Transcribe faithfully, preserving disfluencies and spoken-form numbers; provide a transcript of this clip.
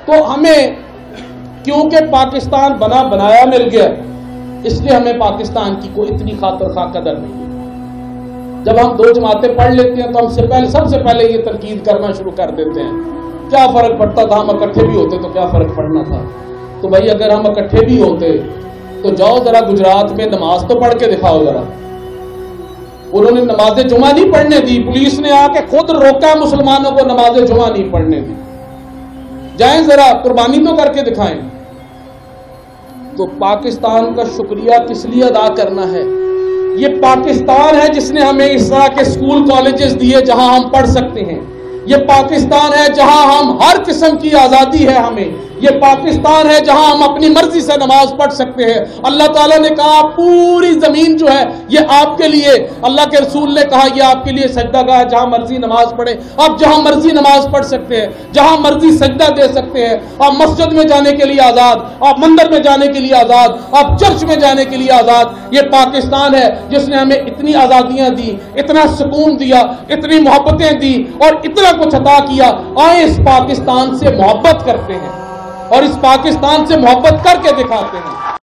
تو ہمیں کیونکہ پاکستان بنا بنایا مل گیا، اس لیے ہمیں پاکستان کی کوئی اتنی خاطر خواہ قدر نہیں ہے۔ جب ہم دو جماعتیں پڑھ لیتے ہیں تو ہم سے پہلے سب سے پہلے یہ تنقید کرنا شروع کر دیتے ہیں، کیا فرق پڑتا تھا، ہم اکٹھے بھی ہوتے تو کیا فرق پڑنا تھا۔ تو بھائی اگر ہم اکٹھے بھی ہوتے تو جاؤ ذرا گجرات میں نماز تو پڑھ کے دکھاؤ ذرا۔ انہوں نے نماز جمعہ نہیں پڑھنے دی، پولیس نے آ کے خود روکا مسلمانوں کو نماز جمعہ نہیں پڑھنے دی۔ جائیں ذرا قربانی تو کر کے دکھائیں۔ تو پاکستان کا شکریہ کس لیے ادا کرنا ہے؟ یہ پاکستان ہے جس نے ہمیں اس طرح کے اسکول کالجز دیے جہاں ہم پڑھ سکتے ہیں۔ یہ پاکستان ہے جہاں ہم ہر قسم کی آزادی ہے ہمیں۔ یہ پاکستان ہے جہاں ہم اپنی مرضی سے نماز پڑھ سکتے ہیں۔ اللہ تعالیٰ نے کہا پوری زمین جو ہے یہ آپ کے لیے، اللہ کے رسول نے کہا یہ آپ کے لیے سجدہ گاہ ہے، جہاں مرضی نماز پڑھے۔ آپ جہاں مرضی نماز پڑھ سکتے ہیں، جہاں مرضی سجدہ دے سکتے ہیں۔ آپ مسجد میں جانے کے لیے آزاد، آپ مندر میں جانے کے لیے آزاد، آپ چرچ میں جانے کے لیے آزاد۔ یہ پاکستان ہے جس نے ہمیں اتنی آزادیاں دی، اتنا سکون دیا، اتنی محبتیں دی اور اتنا کچھ عطا کیا۔ آئیں اس پاکستان سے محبت کرتے ہیں اور اس پاکستان سے محبت کر کے دکھاتے ہیں۔